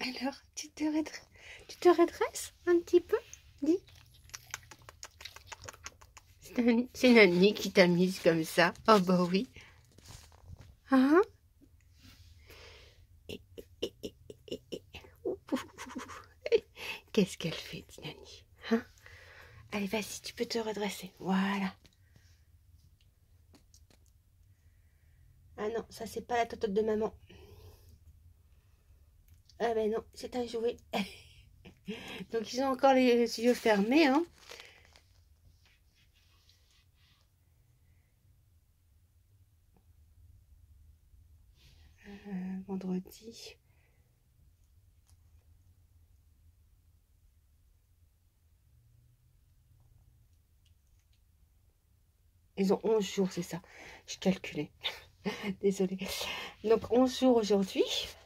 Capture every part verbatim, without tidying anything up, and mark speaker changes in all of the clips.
Speaker 1: Alors, tu te redresses, tu te redresses un petit peu? Dis. C'est Nani qui t'a mise comme ça. Oh bah oui. Hein? Qu'est-ce qu'elle fait, Nani? Hein? Allez, vas-y, tu peux te redresser. Voilà. Ah non, ça c'est pas la totote de maman. Ah ben non, c'est un jouet. Donc ils ont encore les yeux fermés, hein. Euh, vendredi. Ils ont onze jours, c'est ça. Je calculais. Désolée. Donc onze jours aujourd'hui.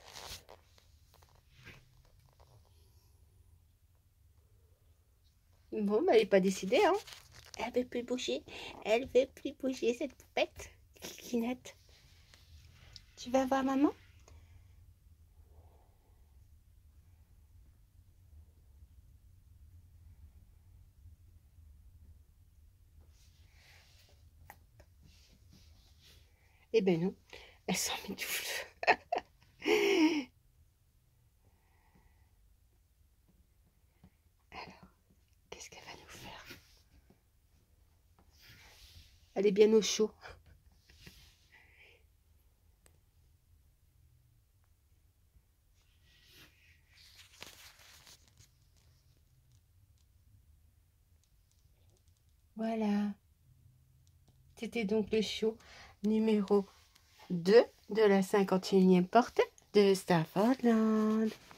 Speaker 1: Bon, bah, elle n'est pas décidée, hein. Elle veut plus bouger. Elle veut plus bouger, cette poupette. Kikinette. Tu vas voir maman? Eh ben non, elle s'en m'étouffe. Alors, qu'est-ce qu'elle va nous faire? Elle est bien au chaud. Voilà. C'était donc le show numéro deux de la cinquante et unième portée de Staffordland.